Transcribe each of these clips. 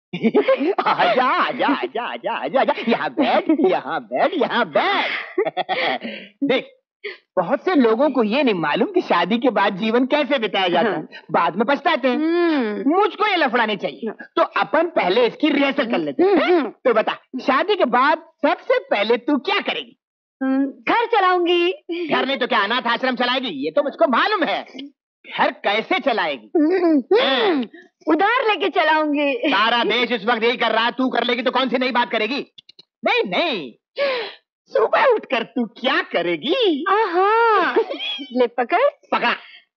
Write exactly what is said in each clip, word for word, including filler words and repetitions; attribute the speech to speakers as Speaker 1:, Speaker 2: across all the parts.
Speaker 1: आजा आजा आजा आजा आजा आजा, यहाँ बैठ यहाँ बैठ यहाँ बैठ। देख, बहुत से लोगों को ये नहीं मालूम कि शादी के बाद जीवन कैसे बिताया जाता है, बाद में पछताते हैं। मुझको ये लफड़ा नहीं चाहिए, तो अपन पहले इसकी रिहर्सल कर लेते हैं। तो बता, शादी के बाद सबसे पहले तू क्या करेगी?
Speaker 2: घर चलाऊंगी।
Speaker 1: घर नहीं तो क्या अनाथ आश्रम चलाएगी? ये तो मुझको मालूम है। घर कैसे चलाएगी?
Speaker 2: उधार लेके चलाऊंगी।
Speaker 1: सारा देश इस वक्त यही कर रहा है, तू कर लेगी तो कौन सी नई बात करेगी? नहीं नहीं, सुबह उठकर तू क्या करेगी?
Speaker 2: आहा, ले पकड़।
Speaker 1: पकड़ा।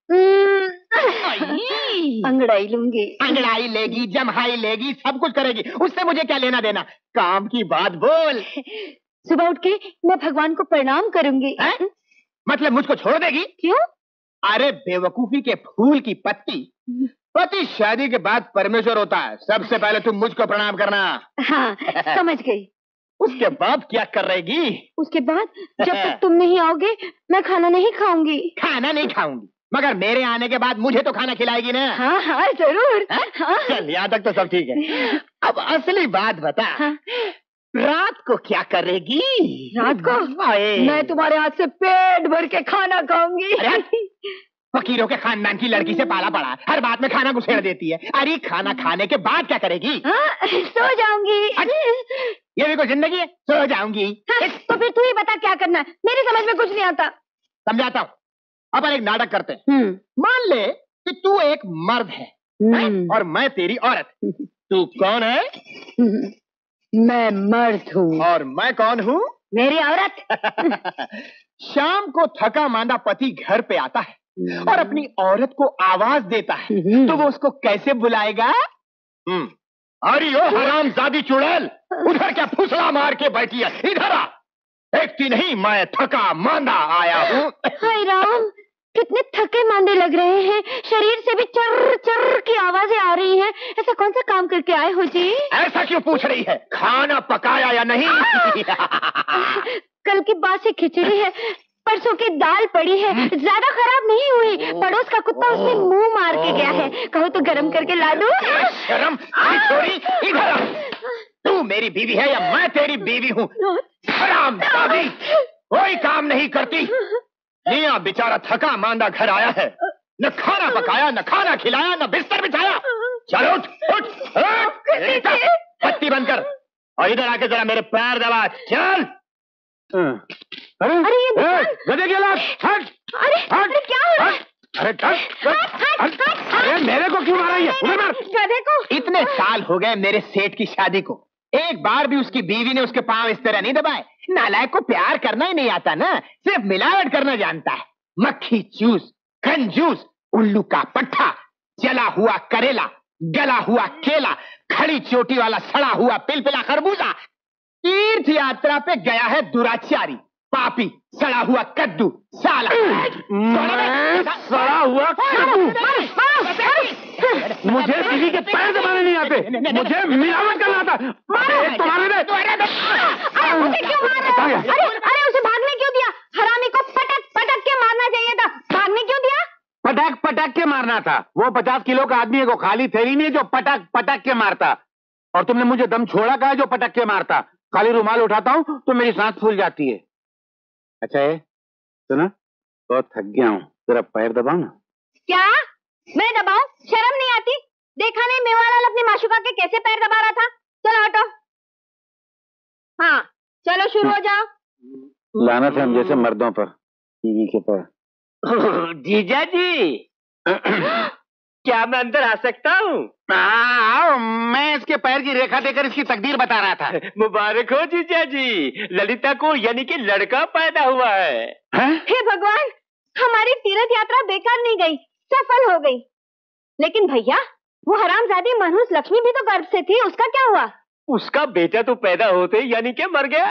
Speaker 2: अंगड़ाई लूंगी।
Speaker 1: अंगड़ाई लेगी, जमहाई लेगी, सब कुछ करेगी, उससे मुझे क्या लेना देना? काम की बात बोल।
Speaker 2: सुबह उठ के मैं भगवान को प्रणाम करूंगी।
Speaker 1: है? मतलब मुझको छोड़ देगी?
Speaker 2: क्यों?
Speaker 1: अरे बेवकूफी के फूल की पत्ती, पति शादी के बाद परमेश्वर होता है। सबसे पहले तुम मुझको प्रणाम करना।
Speaker 2: हाँ, समझ गई।
Speaker 1: उसके बाद क्या करेगी?
Speaker 2: उसके बाद जब तक तुम नहीं आओगे मैं खाना नहीं खाऊंगी।
Speaker 1: खाना नहीं खाऊंगी, मगर मेरे आने के बाद मुझे तो खाना खिलाएगी ना?
Speaker 2: हाँ हाँ जरूर। हाँ?
Speaker 1: चल, यहाँ तक तो सब ठीक है। अब असली बात बता। हाँ? रात को क्या करेगी?
Speaker 2: रात को मैं तुम्हारे हाथ से पेट भर के खाना खाऊंगी।
Speaker 1: फकीरों के खानदान की लड़की से पाला पड़ा, हर बात में खाना घुसेड़ देती है। अरे खाना खाने के बाद क्या करेगी?
Speaker 2: हाँ, सो जाऊंगी।
Speaker 1: ये भी कोई जिंदगी है? सो जाऊंगी।
Speaker 2: हाँ, तो फिर तू ही बता क्या करना है, मेरी समझ में कुछ नहीं आता।
Speaker 1: समझाता हूँ। अपन एक नाटक करते हैं। मान ले कि तू एक मर्द है, है? और मैं तेरी औरत। तू कौन है?
Speaker 2: मैं मर्द हूँ।
Speaker 1: और मैं कौन हूँ?
Speaker 2: मेरी औरत।
Speaker 1: शाम को थका मांदा पति घर पे आता है और अपनी औरत को आवाज देता है, तो वो उसको कैसे बुलाएगा? हम्म, अरे ओ हरामजादी चुड़ैल, उधर क्या फुसला मार के बैठी है? इधर आ। देखती नहीं मैं थका मांदा आया हूँ?
Speaker 2: हाय राम, कितने थके मांदे लग रहे हैं, शरीर से भी चर्र चर्र की आवाजें आ रही हैं। ऐसा कौन सा काम करके आए हो जी?
Speaker 1: ऐसा क्यों पूछ रही है? खाना पकाया या नहीं?
Speaker 2: कल की बासी खिचड़ी है, परसों की दाल पड़ी है, ज्यादा खराब नहीं हुई। पड़ोस का कुत्ता उसमें मुंह मार के गया है, कहो तो गरम करके ला दूं?
Speaker 1: शर्म छोड़ी, इधर आ। तू मेरी बीवी है या मैं तेरी बीवी हूँ? हरामजादी, कोई काम नहीं करती। मियां बेचारा थका मांदा घर आया है, न खाना पकाया, न खाना खिलाया, न बिस्तर बिछाया। चलो उठ उठ, उठ। बत्ती बंद कर और इधर आके जरा मेरे पैर दबा। चल।
Speaker 2: अरे अरे
Speaker 1: गधे के लाश, हट।
Speaker 2: अरे अरे क्या हो रहा है?
Speaker 1: अरे हट। अरे मेरे को क्यों मारा ये?
Speaker 2: गधे को?
Speaker 1: इतने साल हो गए मेरे सेठ की शादी को, एक बार भी उसकी बीवी ने उसके पांव इस तरह नहीं दबाए। नालायक को प्यार करना ही नहीं आता ना, सिर्फ मिलावट करना जानता है। मक्खी चूस, कंजूस, उल्लू का पट्टा, जला हुआ करेला, गला हुआ केला, खड़ी चोटी वाला सड़ा हुआ पिलपिला खरबूजा। तीर्थ यात्रा पे गया है दुराचारी, पापी, सड़ा हुआ कद्दू, साला।
Speaker 3: सड़ा हुआ कद्दू? मुझे बीवी के पैर दबाने नहीं आते, मुझे मिलावट करना आता। तुम्हारे ने
Speaker 2: उसे क्यों मार रहे हो? अरे अरे उसे भागने क्यों दिया? हरामी को पटक पटक के मारना चाहिए था, भागने क्यों दिया?
Speaker 3: पटक पटक के मारना था। वो पचास किलो का आदमी है, को खाली थैली नहीं जो पटक पटक के मारता। और तुमने मुझे दम छोड़ा कहा जो पटक के मारता। खाली रुमाल उठाता हूँ तो मेरी सांस फूल जाती है। अच्छा है, सुना, बहुत थक गया हूँ, तेरा पैर दबाओ ना।
Speaker 2: क्या मैं दबाऊं? शर्म नहीं आती? देखा नहीं मेवालाल अपनी माशुका के कैसे पैर दबा रहा था? चलो हटो। हाँ चलो शुरू हो जाओ।
Speaker 3: लानत है हम जैसे मर्दों पर, बीवी के पैर।
Speaker 4: जीजा जी, क्या मैं अंदर आ सकता हूँ?
Speaker 3: आओ, मैं इसके पैर की रेखा देकर इसकी तकदीर बता रहा था।
Speaker 4: मुबारक हो जीजा जी, ललिता को यानी कि लड़का पैदा हुआ है।
Speaker 2: हे भगवान, हमारी तीर्थ यात्रा बेकार नहीं गई, सफल हो गई। लेकिन भैया, वो हरामजादी मनहूस लक्ष्मी भी तो गर्भ से थी, उसका क्या हुआ?
Speaker 4: उसका बेटा तो पैदा होते यानी कि मर गया।